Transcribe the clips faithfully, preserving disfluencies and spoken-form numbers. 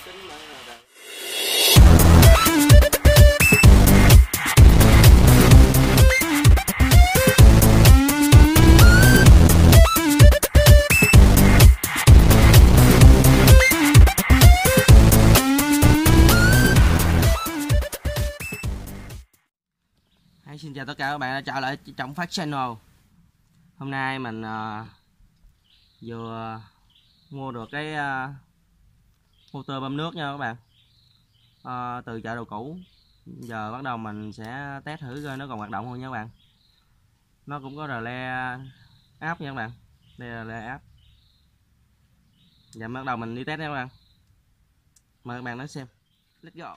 kính mà đời. Xin chào tất cả các bạn đã trở lại Trọng Phát Channel. Hôm nay mình uh, vừa mua được cái uh, motor bơm nước nha các bạn, uh, từ chợ đồ cũ. Giờ bắt đầu mình sẽ test thử coi nó còn hoạt động không nha các bạn. Nó cũng có rờ le áp nha các bạn. Đây là rờ le áp. Giờ bắt đầu mình đi test nha các bạn. Mời các bạn đến xem. Let's go.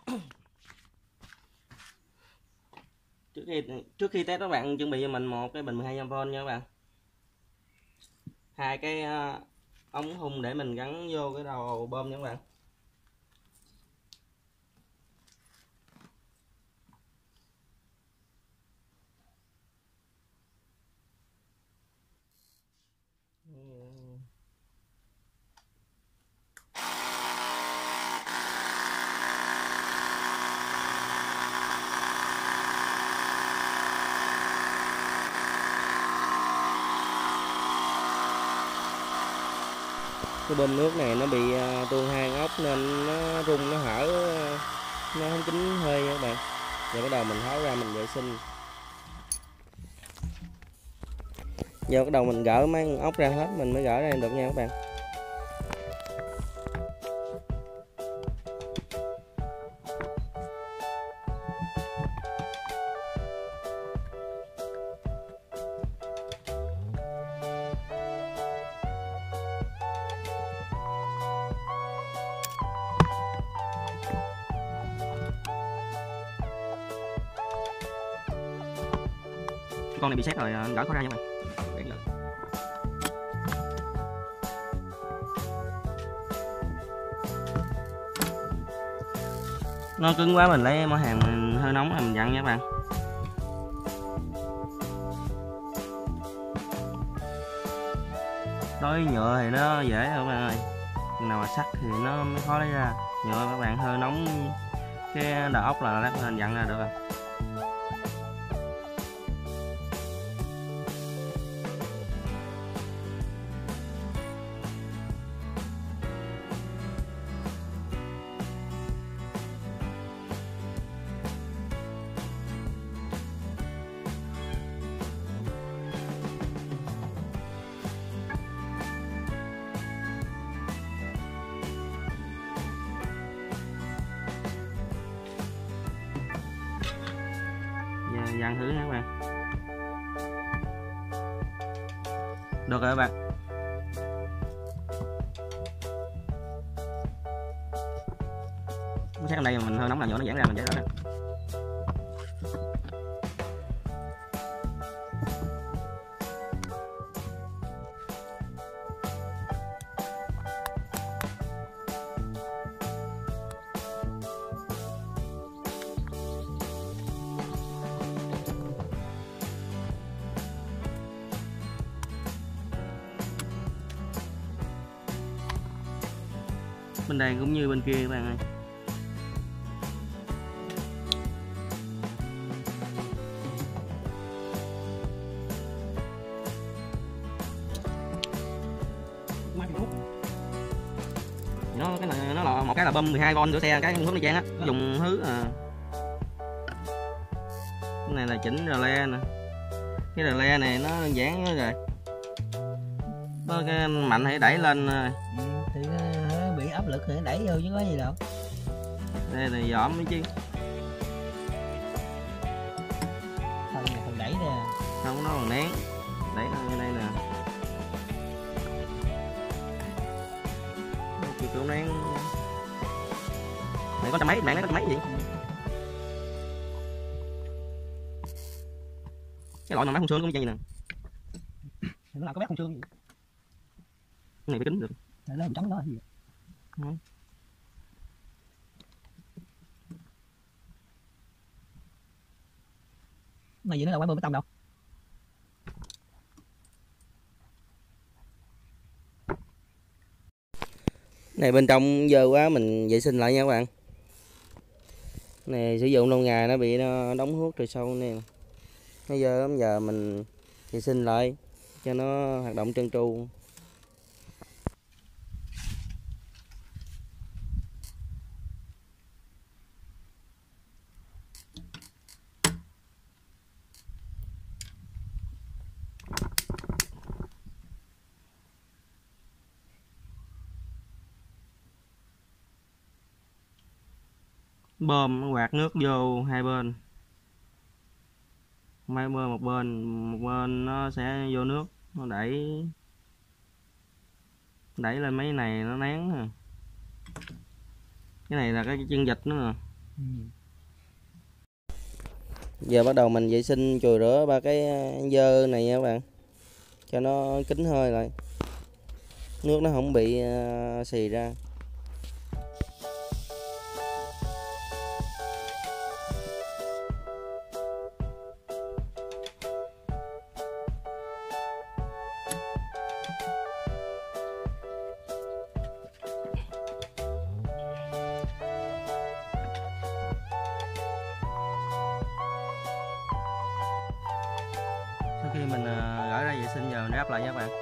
Trước khi trước khi test các bạn chuẩn bị cho mình một cái bình mười hai trăm vôn nha các bạn. Hai cái uh, ống hung để mình gắn vô cái đầu bơm nha các bạn. Cái bơm nước này nó bị uh, tuôn hai ốc nên nó rung, nó hở, uh, nó không kín hơi nha các bạn. Giờ bắt đầu mình tháo ra mình vệ sinh. Giờ bắt đầu mình gỡ mấy ốc ra hết mình mới gỡ ra được nha các bạn. Con này bị sét rồi, gỡ khó ra nha các bạn. Nó cứng quá mình lấy mỏ hàng mình hơi nóng là mình dặn nha các bạn. Đối với nhựa thì nó dễ rồi các bạn ơi, nào mà sắt thì nó mới khó lấy ra. Nhựa các bạn hơi nóng cái đầu ốc là lát mình dặn ra được rồi. Dặn thử nha các bạn. Được rồi các bạn. Cái ở đây mà mình hơi nóng là nhỏ nó giãn ra mình giải rõ nè. Bên đây cũng như bên kia các bạn ơi. Nó cái này nó là một cái là bơm mười hai vôn của xe, cái hướng đi trang á, dùng hứ à. Cái này là chỉnh rờ le nè. Cái rờ le này nó đơn giản nữa rồi. Có cái mạnh thì đẩy lên rồi. Ừ, thì nó bị áp lực thì đẩy vô chứ có gì đâu. Đây là dõm mới chứ. Phần này phần đẩy nè. Không, nó còn nén. Đẩy lên đây nè. Chiều kiểu nén. Này có trăm mấy, bạn nó có trăm mấy gì? Cái loại mà máy không xương cũng như vậy nè. Nó là có bé không xương gì. Cái này bị kính được. Nó làm trắng đó gì. Ừ. Này gì nó là quả bơm bê tông đâu. Này bên trong dơ quá mình vệ sinh lại nha các bạn. Này sử dụng lâu ngày nó bị nó đóng hút từ sâu nè. Nó dơ lắm, giờ mình vệ sinh lại cho nó hoạt động trơn tru. Bơm nó quạt nước vô hai bên, hai bên một bên một bên nó sẽ vô nước, nó đẩy đẩy lên mấy này nó nén nè. Cái này là cái chân vịt nữa nè. Ừ. Giờ bắt đầu mình vệ sinh chùi rửa ba cái dơ này nha các bạn, cho nó kín hơi lại, nước nó không bị xì ra. Sau khi mình gỡ ra vệ sinh giờ mình ráp lại nha các bạn.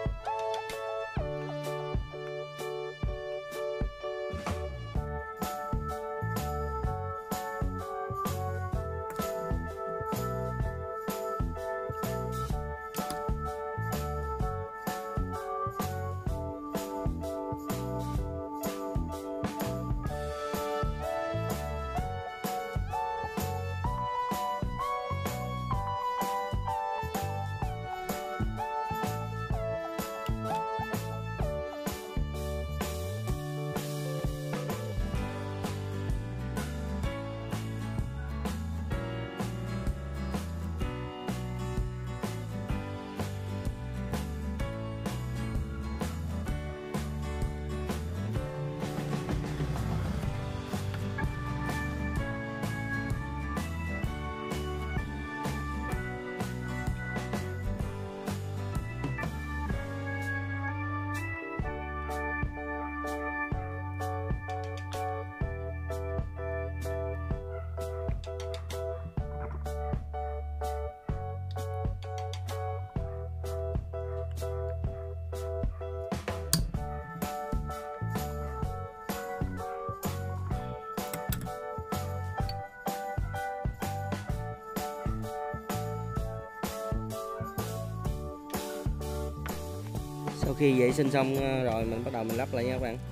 Sau khi vệ sinh xong rồi mình bắt đầu mình lắp lại nha các bạn.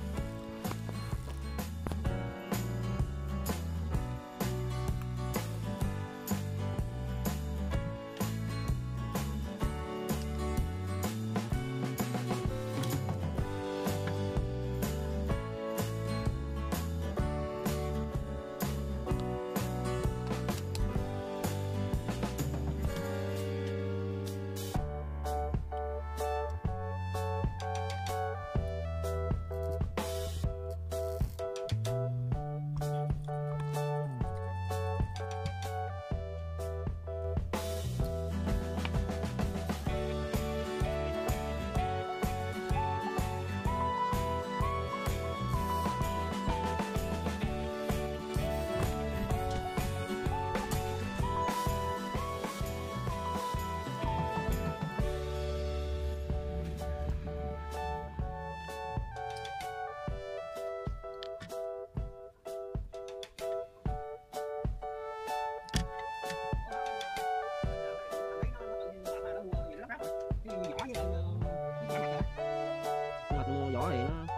Vỏ này nó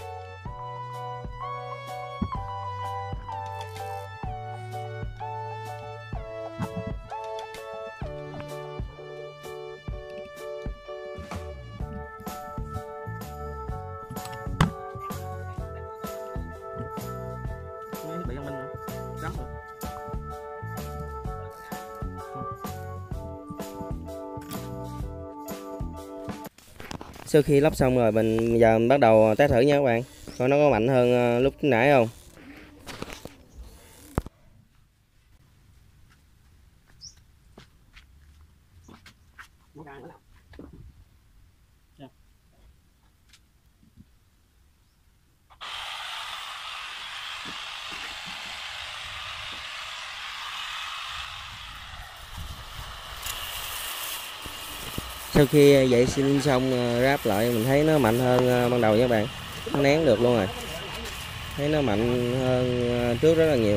bị ăn minh nữa, cắm rồi. Sau khi lắp xong rồi mình giờ mình bắt đầu test thử nha các bạn, coi nó có mạnh hơn lúc nãy không. Sau khi vệ sinh xong ráp lại mình thấy nó mạnh hơn ban đầu nha các bạn, nó nén được luôn rồi, thấy nó mạnh hơn trước rất là nhiều.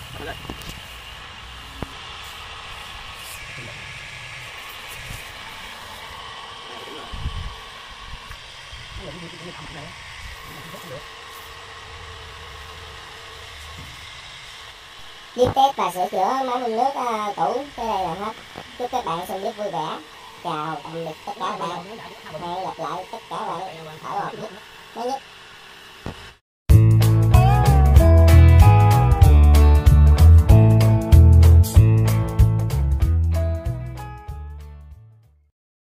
Clip test và sửa chữa máy phun nước uh, tủ tới đây là hết. Chúc các bạn xem clip vui vẻ. Chào tạm biệt tất cả các bạn. Hẹn gặp lại tất cả các bạn ở một clip mới nhất.